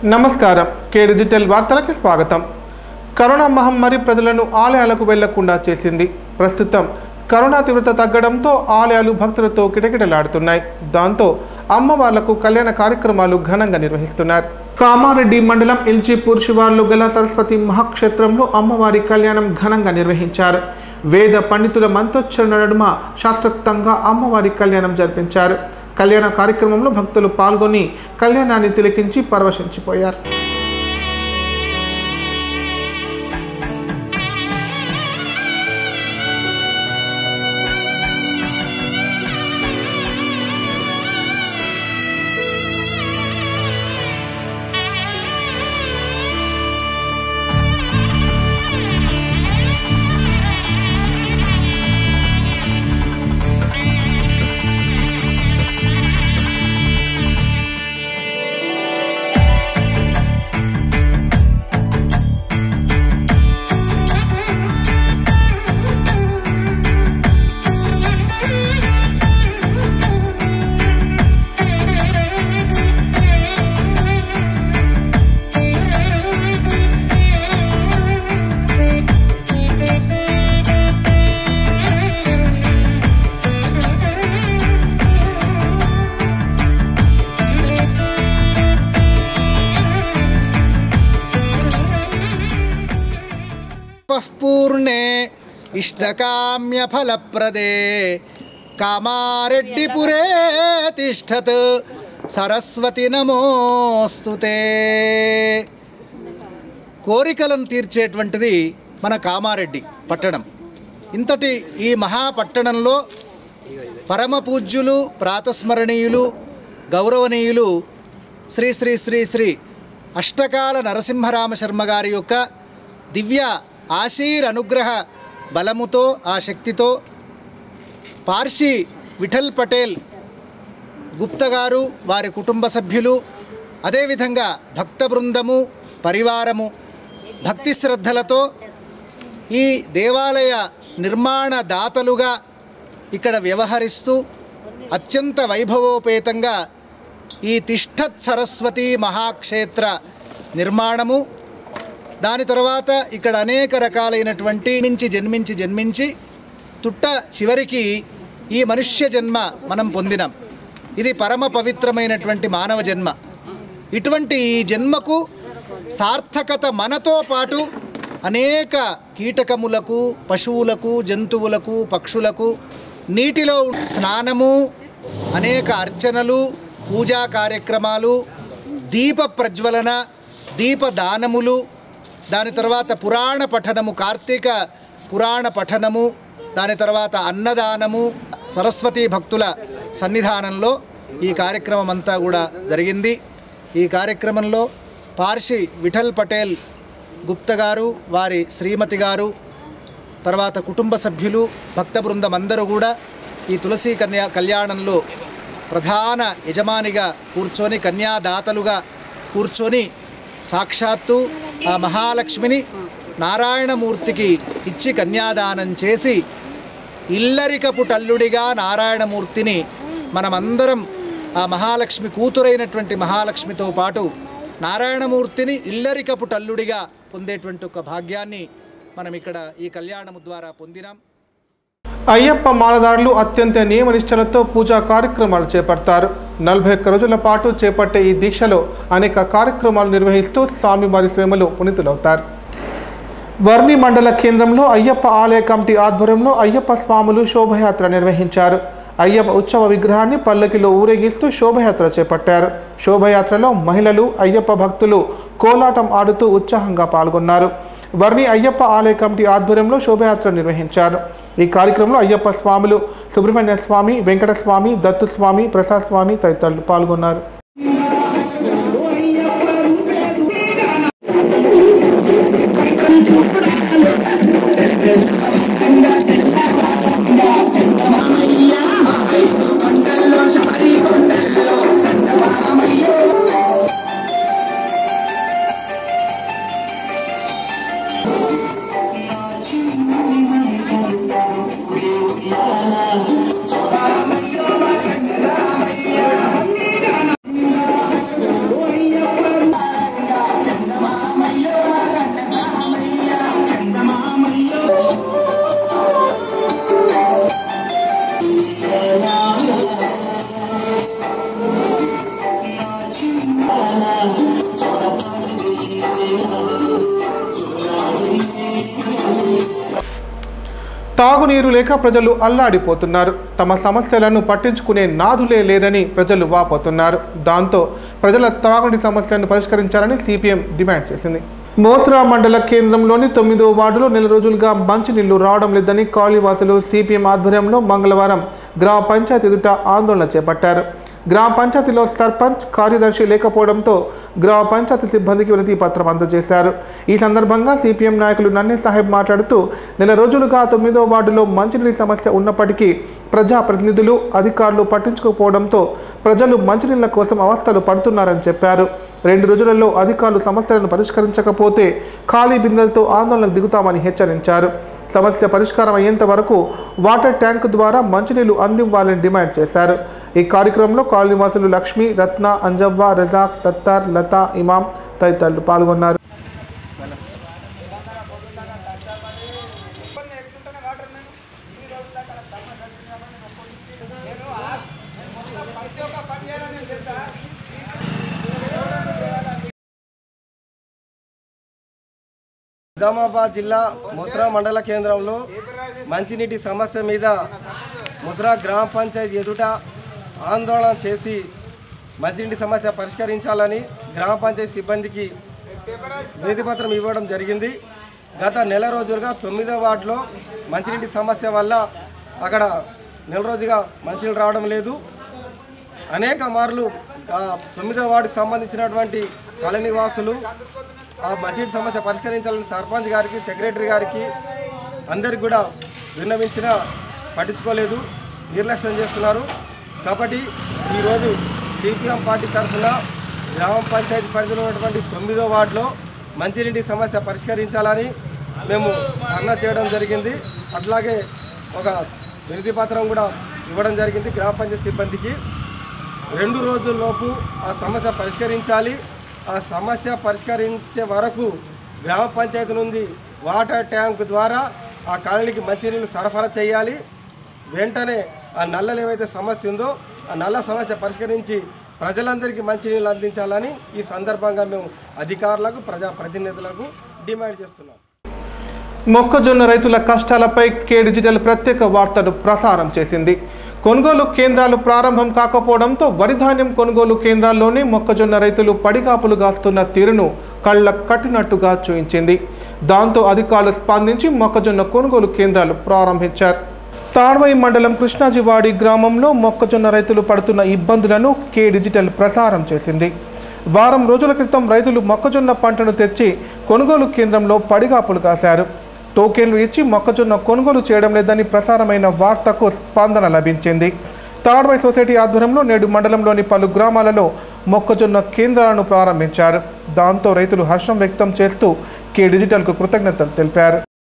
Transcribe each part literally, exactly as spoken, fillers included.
నమస్కారం కే డిజిటల్ వార్తలకు స్వాగతం। కరోనా మహమ్మారి ప్రజలను ఆలయాలకు వెళ్లకుండా చేసింది। ప్రస్తుతం కరోనా తీవ్రత తగ్గడంతో ఆలయాలు భక్తులతో కిటకిటలాడుతున్నాయి। దాంతో అమ్మవార్లకు కళ్యాణ కార్యక్రమాలు ఘనంగా నిర్వహిస్తున్నారు। కామారెడ్డి మండలం ఇల్చీపూర్ శివార్లో గల సరస్వతి మహాక్షేత్రంలో అమ్మవారి కళ్యాణం ఘనంగా నిర్వహించారు। వేద పండితుల మంత్రోచ్చరణ నడుమ శాస్త్రోక్తంగా అమ్మవారి కళ్యాణం జరిపించారు। కళ్యాణ కార్యక్రమంలో భక్తులు పాల్గొని కళ్యాణాన్ని తిలకించి పరవశించిపోయారు। पूर्णे इष्टकाम्य फलप्रदे कामारेड्डिपुरे तिष्ठत् सरस्वती नमोस्तुते। కోరికలను తీర్చేటువంటిది మన కామారెడ్డి పట్టణం। ఇంతటి ఈ మహాపట్టణంలో పరమ పూజ్యులు ప్రాతస్మరణీయులు గౌరవనీయులు శ్రీ శ్రీ శ్రీ శ్రీ అష్టకాల నరసింహరామ శర్మ గారి యొక్క దివ్య ఆశీర్ అనుగ్రహ బలముతో ఆ శక్తితో పార్షి విఠల్ పటేల్ గుప్తా గారు వారి కుటుంబ సభ్యులు అదేవిధంగా భక్త బృందము పరివారము భక్తి శ్రద్ధలతో ఈ దేవాలయ నిర్మాణ దాతలుగా ఇక్కడ వ్యవహరిస్తూ అత్యంత వైభవోపేతంగా ఈ తిష్ఠత్ సరస్వతి మహాక్షేత్ర నిర్మాణము దాని తర్వాత ఇక్కడ అనేక రకాలైనటువంటి నుంచి జన్మించి జన్మించి తుట్ట చివరికి ఈ మనుష్య జన్మ మనం పొందినాం। ఇది పరమ పవిత్రమైనటువంటి మానవ జన్మ। ఇటువంటి ఈ జన్మకు సార్థకత మనతో పాటు అనేక కీటకములకు పశువులకు జంతువులకు పక్షులకు నీటిలో స్నానము అనేక అర్చనలు పూజా కార్యక్రమాలు దీప ప్రజ్వలన దీపదానములు దాని తర్వాత పురాణ పఠనము కార్తీక పురాణ పఠనము దాని తర్వాత అన్నదానము సరస్వతీ భక్తుల సన్నిధానంలో ఈ కార్యక్రమం అంతా కూడా జరిగింది। ఈ కార్యక్రమంలో పార్షి విఠల్ పటేల్ గుప్తా గారు వారి శ్రీమతి గారు తర్వాత కుటుంబ సభ్యులు భక్త బృందం అందరూ కూడా ఈ తులసి కన్యా కళ్యాణంలో ప్రధాన యజమానిగా కూర్చొని కన్యాదాతలుగా కూర్చొని సాక్షాత్తు ఆ మహాలక్ష్మిని నారాయణమూర్తికి ఇచ్చి కన్యాదానం చేసి ఇల్లరికపు టల్లుడిగా నారాయణమూర్తిని మనమందరం ఆ మహాలక్ష్మి కూతురైనటువంటి మహాలక్ష్మితో పాటు నారాయణమూర్తిని ఇల్లరికపు టల్లుడిగా పొందేటువంటి ఒక భాగ్యాన్ని మనం ఇక్కడ ఈ కళ్యాణము ద్వారా పొందినాం। అయ్యప్ప మాలదారులు అత్యంత నియమనిష్టలతో పూజా కార్యక్రమాలు చేపడతారు। నలభై ఒక్క రోజుల పాటు చేపట్టే ఈ దీక్షలో అనేక కార్యక్రమాలు నిర్వహిస్తూ స్వామివారి స్వేమలో పునీతులవుతారు। వర్ణి మండల కేంద్రంలో అయ్యప్ప ఆలయ కమిటీ ఆధ్వర్యంలో అయ్యప్ప స్వాములు శోభయాత్ర నిర్వహించారు। అయ్యప్ప ఉత్సవ విగ్రహాన్ని పల్లకిలో ఊరేగిస్తూ శోభయాత్ర చేపట్టారు। శోభయాత్రలో మహిళలు అయ్యప్ప భక్తులు కోలాటం ఆడుతూ ఉత్సాహంగా పాల్గొన్నారు। వర్ణి అయ్యప్ప ఆలయ కమిటీ ఆధ్వర్యంలో శోభయాత్ర నిర్వహించారు। ఈ కార్యక్రమంలో అయ్యప్ప స్వాములు సుబ్రహ్మణ్య స్వామి వెంకటస్వామి దత్తు స్వామి ప్రసాద్ స్వామి తదితరులు పాల్గొన్నారు। తాగునీరు లేక ప్రజలు అల్లాడిపోతున్నారు. తమ సమస్యలను పట్టించుకునే నాదులే లేరని ప్రజలు వాపోతున్నారు. దాంతో ప్రజల తాగునీటి సమస్యలను పరిష్కరించాలని సిపిఎం డిమాండ్ చేసింది. మోస్రా మండల కేంద్రంలోని తొమ్మిదో వార్డులో నెల రోజులుగా మంచినీళ్లు రావడం లేదని కాలనీవాసులు సిపిఎం ఆధ్వర్యంలో మంగళవారం గ్రామ పంచాయతీ ఎదుట ఆందోళన చేపట్టారు. గ్రామ పంచాయతీలో సర్పంచ్ కార్యదర్శి లేకపోవడంతో గ్రామ పంచాయతీ సిబ్బందికి వినతి పత్రం అందజేశారు. ఈ సందర్భంగా సిపిఎం నాయకులు నన్నే సాహెబ్ మాట్లాడుతూ నెల రోజులుగా తొమ్మిదో వార్డులో మంచినీటి సమస్య ఉన్నప్పటికీ ప్రజాప్రతినిధులు అధికారులు పట్టించుకోకపోవడంతో ప్రజలు మంచినీళ్ల కోసం అవస్థలు పడుతున్నారని చెప్పారు. రెండు రోజులలో అధికారులు సమస్యలను పరిష్కరించకపోతే ఖాళీ బిందెలతో ఆందోళనకు దిగుతామని హెచ్చరించారు. సమస్య పరిష్కారం అయ్యేంత వరకు వాటర్ ట్యాంక్ ద్వారా మంచినీళ్లు అందివ్వాలని డిమాండ్ చేశారు. ఈ కార్యక్రమంలో కాలనీవాసులు లక్ష్మి, రత్న, అంజవ్వ, రజాక్, సత్తార్, లత, ఇమాం తదితరులు పాల్గొన్నారు. నిజామాబాద్ జిల్లా మోస్రా మండల కేంద్రంలో మంచినీటి సమస్య మీద మోస్రా గ్రామ పంచాయతీ ఎదుట ఆందోళన చేసి మంచినీటి సమస్య పరిష్కరించాలని గ్రామ పంచాయతీ సిబ్బందికి వినతి పత్రం ఇవ్వడం జరిగింది. గత నెల రోజులుగా తొమ్మిదో వార్డులో మంచినీటి సమస్య వల్ల అక్కడ నెల రోజుగా మంచినీళ్ళు రావడం లేదు. అనేక మార్లు తొమ్మిదో వార్డుకు సంబంధించినటువంటి కాలనీవాసులు ఆ మంచినీటి సమస్య పరిష్కరించాలని సర్పంచ్ గారికి, సెక్రటరీ గారికి అందరికి కూడా విన్నవించినా పట్టించుకోలేదు, నిర్లక్ష్యం చేస్తున్నారు. కాబట్టి ఈరోజు సిపిఎం పార్టీ తరఫున గ్రామ పంచాయతీ పరిధిలో ఉన్నటువంటి తొమ్మిదో వార్డులో మంచినీటి సమస్య పరిష్కరించాలని మేము ధర్నా చేయడం జరిగింది. అట్లాగే ఒక వినతి పత్రం కూడా ఇవ్వడం జరిగింది గ్రామ పంచాయతీ సిబ్బందికి. రెండు రోజుల్లోపు ఆ సమస్య పరిష్కరించాలి. ఆ సమస్య పరిష్కరించే వరకు గ్రామ పంచాయతీ నుండి వాటర్ ట్యాంక్ ద్వారా ఆ కాలనీకి మంచినీళ్ళు సరఫరా చేయాలి. వెంటనే ఆ నల్లలు ఏవైతే సమస్య ఉందో ఆ నల్ల సమస్య పరిష్కరించి ప్రజలందరికీ మంచినీళ్ళు అందించాలని ఈ సందర్భంగా మేము అధికారులకు, ప్రజాప్రతినిధులకు డిమాండ్ చేస్తున్నాం. మొక్కజొన్న రైతుల కష్టాలపై కే డిజిటల్ ప్రత్యేక వార్తలు ప్రసారం చేసింది. కొనుగోలు కేంద్రాలు ప్రారంభం కాకపోవడంతో వరి ధాన్యం కొనుగోలు కేంద్రాల్లోనే మొక్కజొన్న రైతులు పడిగాపులు గాస్తున్న తీరును కళ్ళ కట్టినట్టుగా చూయించింది. దాంతో అధికారులు స్పందించి మొక్కజొన్న కొనుగోలు కేంద్రాలు ప్రారంభించారు. తాడ్వాయి మండలం కృష్ణాజివాడి గ్రామంలో మొక్కజొన్న రైతులు పడుతున్న ఇబ్బందులను కే డిజిటల్ ప్రసారం చేసింది. వారం రోజుల క్రితం రైతులు మొక్కజొన్న పంటను తెచ్చి కొనుగోలు కేంద్రంలో పడిగాపులు కాశారు. టోకెన్లు ఇచ్చి మొక్కజొన్న కొనుగోలు చేయడం లేదని ప్రసారమైన వార్తకు స్పందన లభించింది. తాడ్వాయి సొసైటీ ఆధ్వర్యంలో నేడు మండలంలోని పలు గ్రామాలలో మొక్కజొన్న కేంద్రాలను ప్రారంభించారు. దాంతో రైతులు హర్షం వ్యక్తం చేస్తూ కే డిజిటల్కు కృతజ్ఞతలు తెలిపారు.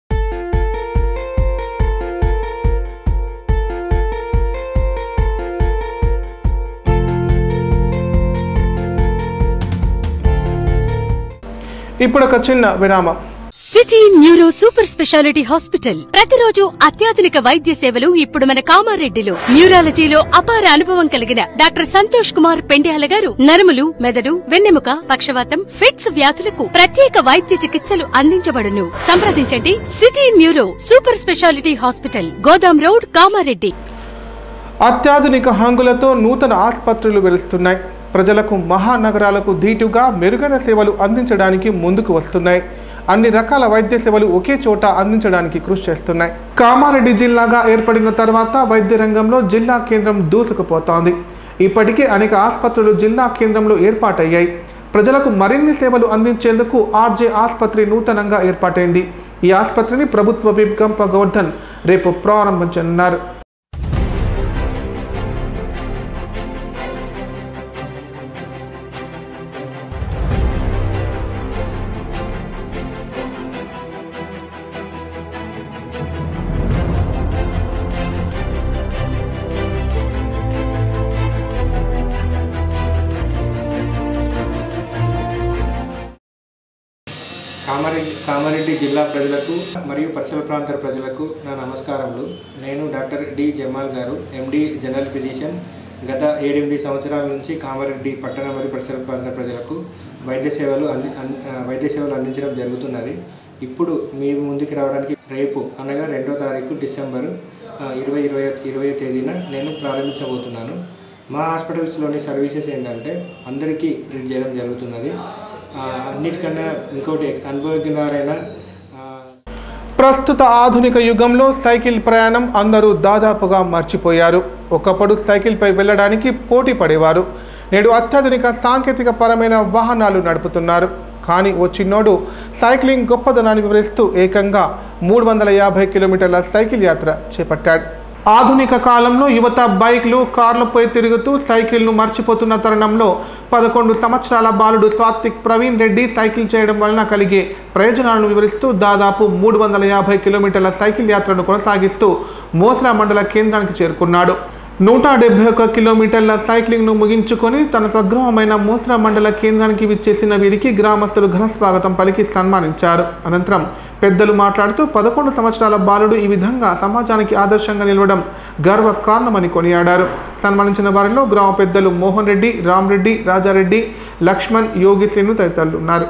ఇప్పుడు ఒక చిన్న విరామం. City neuro super speciality hospital ప్రతిరోజు అత్యాధునిక వైద్య సేవలు ఇప్పుడు మన కామారెడ్డిలో. న్యూరాలజీలో అపార అనుభవం కలిగిన డాక్టర్ సంతోష్ కుమార్ పెండ్యాల గారు నరములు, మెదడు, వెన్నెముక, పక్షవాతం, ఫిట్స్ వ్యాధులకు ప్రత్యేక వైద్య చికిత్సలు అందించబడును. సంప్రదించండి city neuro super speciality hospital, Godam road, Kamareddy. అత్యాధునిక హంగులతో నూతన ఆసుపత్రులు వెలుస్తున్నాయి. ప్రజలకు మహానగరాలకు ధీటుగా మెరుగైన సేవలు అందించడానికి ముందుకు వస్తున్నాయి. అన్ని రకాల వైద్య సేవలు ఒకే చోట అందించడానికి కృషి చేస్తున్నాయి. కామారెడ్డి జిల్లాగా ఏర్పడిన తర్వాత వైద్య రంగంలో జిల్లా కేంద్రం దూసుకుపోతోంది. ఇప్పటికే అనేక ఆసుపత్రులు జిల్లా కేంద్రంలో ఏర్పాటయ్యాయి. ప్రజలకు మరిన్ని సేవలు అందించేందుకు ఆర్జే ఆసుపత్రి నూతనంగా ఏర్పాటైంది. ఈ ఆసుపత్రిని ప్రభుత్వ విప్ గంప గోవర్ధన్ రేపు ప్రారంభించనున్నారు. కామారెడ్డి కామారెడ్డి జిల్లా ప్రజలకు మరియు పరిసర ప్రాంత ప్రజలకు నా నమస్కారములు. నేను డాక్టర్ డి జమాల్ గారు, ఎండి జనరల్ ఫిజిషియన్. గత ఏడెనిమిది సంవత్సరాల నుంచి కామారెడ్డి పట్టణ మరియు పరిసర ప్రాంత ప్రజలకు వైద్య సేవలు అంది వైద్య సేవలు అందించడం జరుగుతున్నది. ఇప్పుడు మీ ముందుకు రావడానికి రేపు అనగా రెండో తారీఖు డిసెంబర్ ఇరవై ఇరవై ఇరవై తేదీన నేను ప్రారంభించబోతున్నాను. మా హాస్పిటల్స్లోని సర్వీసెస్ ఏంటంటే అందరికీ ట్రీట్ చేయడం జరుగుతున్నది. అన్నిటికన్నా ఇంకోటి అనుభవజ్ఞులైన ప్రస్తుత ఆధునిక యుగంలో సైకిల్ ప్రయాణం అందరూ దాదాపుగా మర్చిపోయారు. ఒకప్పుడు సైకిల్పై వెళ్ళడానికి పోటీ పడేవారు. నేడు అత్యాధునిక సాంకేతిక పరమైన వాహనాలు నడుపుతున్నారు. కానీ ఓ చిన్నోడు సైక్లింగ్ గొప్పదనాన్ని వివరిస్తూ ఏకంగా మూడు వందల యాభై కిలోమీటర్ల సైకిల్ యాత్ర చేపట్టాడు. ఆధునిక కాలంలో యువత బైక్లు కార్లపై తిరుగుతూ సైకిల్ను మర్చిపోతున్న తరుణంలో పదకొండు సంవత్సరాల బాలుడు సాత్విక్ ప్రవీణ్ రెడ్డి సైకిల్ చేయడం వలన కలిగే ప్రయోజనాలను వివరిస్తూ దాదాపు మూడు వందల యాభై కిలోమీటర్ల సైకిల్ యాత్రను కొనసాగిస్తూ మోస్రా మండల కేంద్రానికి చేరుకున్నాడు. నూట డెబ్బై ఒక్క కిలోమీటర్ల సైక్లింగ్ను ముగించుకొని తన స్వగృహమైన మోస్రా మండల కేంద్రానికి విచ్చేసిన వీరికి గ్రామస్తులు ఘన స్వాగతం పలికి సన్మానించారు. అనంతరం పెద్దలు మాట్లాడుతూ పదకొండు సంవత్సరాల బాలుడు ఈ విధంగా సమాజానికి ఆదర్శంగా నిలవడం గర్వ కారణమని కొనియాడారు. సన్మానించిన వారిలో గ్రామ పెద్దలు మోహన్ రెడ్డి, రామరెడ్డి, రాజారెడ్డి, లక్ష్మణ్, యోగిశ్రీను తదితరులు ఉన్నారు.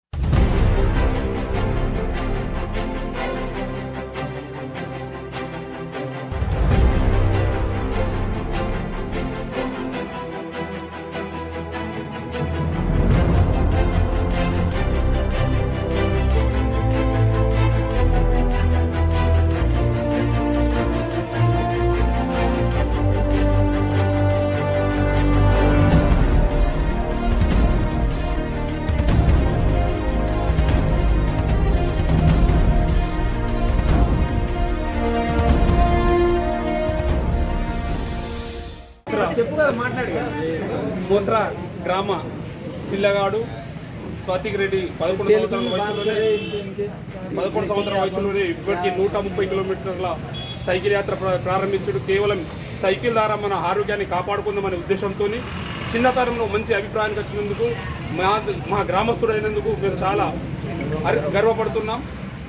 మోస్రా గ్రామ పిల్లగాడు స్వాతిక్ రెడ్డి పదకొండు సంవత్సరాల వయసులోనే పదకొండు సంవత్సరాల వయసులోనే ఇప్పటికీ నూట ముప్పై కిలోమీటర్ల సైకిల్ యాత్ర ప్రారంభించడం కేవలం సైకిల్ ద్వారా మన ఆరోగ్యాన్ని కాపాడుకుందామనే ఉద్దేశంతో చిన్నతరంలో మంచి అభిప్రాయానికి వచ్చినందుకు మా మా గ్రామస్తుడైనందుకు మేము చాలా గర్వపడుతున్నాం.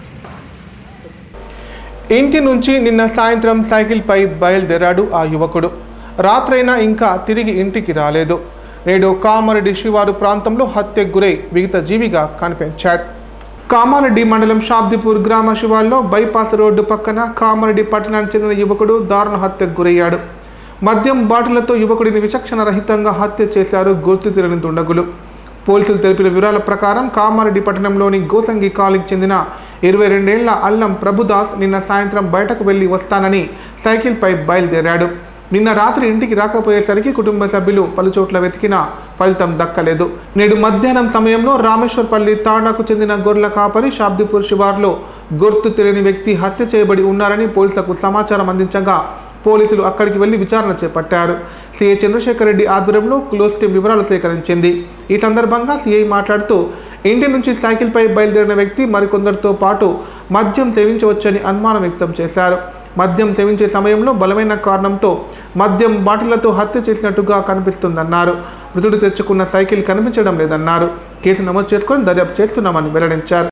ఇంటి నుంచి నిన్న సాయంత్రం సైకిల్పై బయలుదేరాడు ఆ యువకుడు. రాత్రైనా ఇంకా తిరిగి ఇంటికి రాలేదు. నేడు కామారెడ్డి శివారు ప్రాంతంలో హత్యకు గురై విగత జీవిగా కనిపించాడు. కామారెడ్డి మండలం షాబ్దిపూర్ గ్రామ శివార్లో బైపాస్ రోడ్డు పక్కన కామారెడ్డి పట్టణానికి చెందిన యువకుడు దారుణ హత్యకు గురయ్యాడు. మద్యం బాటిళ్లతో యువకుడిని విచక్షణ రహితంగా హత్య చేశారు గుర్తు తెలియని దుండగులు. పోలీసులు తెలిపిన వివరాల ప్రకారం కామారెడ్డి పట్టణంలోని గోసంగి కాలనీకి చెందిన ఇరవై రెండేళ్ల అల్లం ప్రభుదాస్ నిన్న సాయంత్రం బయటకు వెళ్లి వస్తానని సైకిల్పై బయలుదేరాడు. నిన్న రాత్రి ఇంటికి రాకపోయేసరికి కుటుంబ సభ్యులు పలుచోట్ల వెతికినా ఫలితం దక్కలేదు. నేడు మధ్యాహ్నం సమయంలో రామేశ్వర్పల్లి తాండాకు చెందిన గొర్రెల కాపరి షాబ్దిపూర్ శివార్లో గుర్తు తెలియని వ్యక్తి హత్య చేయబడి ఉన్నారని పోలీసులకు సమాచారం అందించగా పోలీసులు అక్కడికి వెళ్లి విచారణ చేపట్టారు. సీఐ చంద్రశేఖర్ రెడ్డి ఆధ్వర్యంలో క్లోజ్ టీం వివరాలు సేకరించింది. ఈ సందర్భంగా సీఐ మాట్లాడుతూ ఇంటి నుంచి సైకిల్పై బయలుదేరిన వ్యక్తి మరికొందరితో పాటు మద్యం సేవించవచ్చని అనుమానం వ్యక్తం చేశారు. మద్యం సేవించే సమయంలో బలమైన కారణంతో మద్యం బాటిళ్లతో హత్య చేసినట్టుగా కనిపిస్తుందన్నారు. మృతుడు తెచ్చుకున్న సైకిల్ కనిపించడం లేదన్నారు. కేసు నమోదు చేసుకొని దర్యాప్తు చేస్తున్నామని వెల్లడించారు.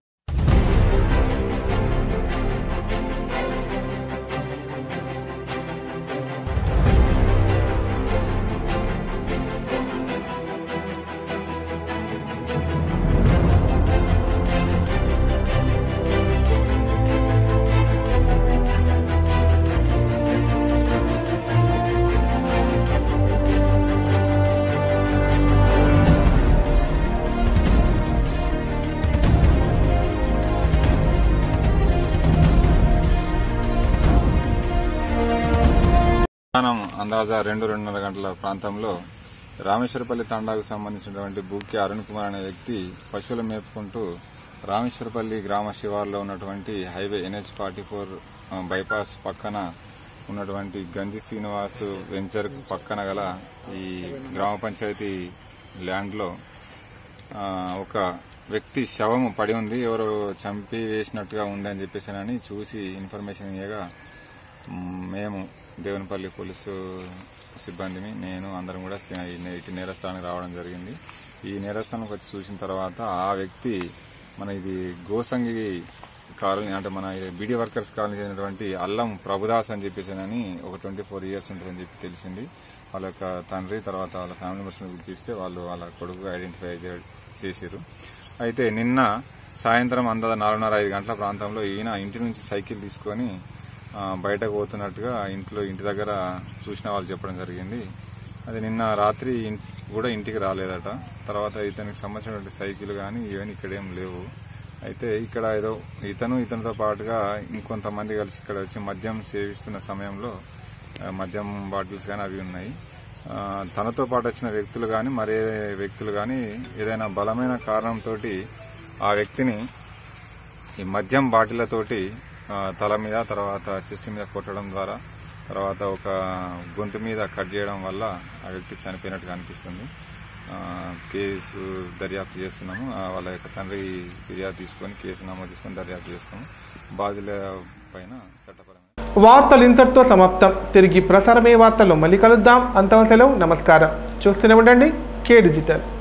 అందాజా రెండు రెండున్నర గంటల ప్రాంతంలో రామేశ్వరపల్లి తండాకు సంబంధించినటువంటి బూక్కి అరుణ్ కుమార్ అనే వ్యక్తి పశువులు మేపుకుంటూ రామేశ్వరపల్లి గ్రామ శివార్లో ఉన్నటువంటి highway NH forty four bypass పక్కన ఉన్నటువంటి గంజి శ్రీనివాస్ వెంచర్ పక్కన గల ఈ గ్రామ పంచాయతీ ల్యాండ్లో ఒక వ్యక్తి శవము పడి ఉంది, ఎవరో చంపి వేసినట్టుగా ఉంది అని చెప్పేసి చూసి ఇన్ఫర్మేషన్ ఇవ్వగా మేము దేవునిపల్లి పోలీసు సిబ్బందిని నేను అందరం కూడా ఇటు నేరస్థానానికి రావడం జరిగింది. ఈ నేరస్థానానికి వచ్చి చూసిన తర్వాత ఆ వ్యక్తి మన ఇది గోసంగి కాలనీ అంటే మన బీడీ వర్కర్స్ కాలనీ చెందినటువంటి అల్లం ప్రభుదాస్ అని చెప్పేసి అని ఒక ట్వంటీ ఫోర్ ఇయర్స్ ఉంటుందని చెప్పి తెలిసింది. వాళ్ళ యొక్క తండ్రి తర్వాత వాళ్ళ ఫ్యామిలీ మెంబర్స్ని పిలిపిస్తే వాళ్ళు వాళ్ళ కొడుకు ఐడెంటిఫై చేశారు. అయితే నిన్న సాయంత్రం అందాజ నాలుగున్నర ఐదు గంటల ప్రాంతంలో ఈయన ఇంటి నుంచి సైకిల్ తీసుకొని బయటకు పోతున్నట్టుగా ఇంట్లో ఇంటి దగ్గర చూసిన వాళ్ళు చెప్పడం జరిగింది. అది నిన్న రాత్రి కూడా ఇంటికి రాలేదట. తర్వాత ఇతనికి సంబంధించినటువంటి సైకిల్ కానీ ఇవన్నీ ఇక్కడేం లేవు. అయితే ఇక్కడ ఏదో ఇతను ఇతనితో పాటుగా ఇంకొంతమంది కలిసి ఇక్కడ వచ్చి మద్యం సేవిస్తున్న సమయంలో మద్యం బాటిల్స్ కానీ అవి ఉన్నాయి. తనతో పాటు వచ్చిన వ్యక్తులు కానీ మరే వ్యక్తులు కానీ ఏదైనా బలమైన కారణంతో ఆ వ్యక్తిని ఈ మద్యం బాటిళ్లతోటి తల మీద, తర్వాత చెస్ట్ మీద కొట్టడం ద్వారా, తర్వాత ఒక గొంతు మీద కట్ చేయడం వల్ల ఆ వ్యక్తి చనిపోయినట్టుగా అనిపిస్తుంది. కేసు దర్యాప్తు చేస్తున్నాము. వాళ్ళ యొక్క తండ్రి ఫిర్యాదు తీసుకొని కేసు నమోదు తీసుకొని దర్యాప్తు చేస్తాము. బాధితుల పైన చట్టపరమైన వార్తలు ఇంతటితో సమాప్తం. తిరిగి ప్రసారమే వార్తల్లో మళ్ళీ కలుద్దాం. అంతవరకు సెలవు. నమస్కారం. చూస్తూనే ఉండండి కే డిజిటల్.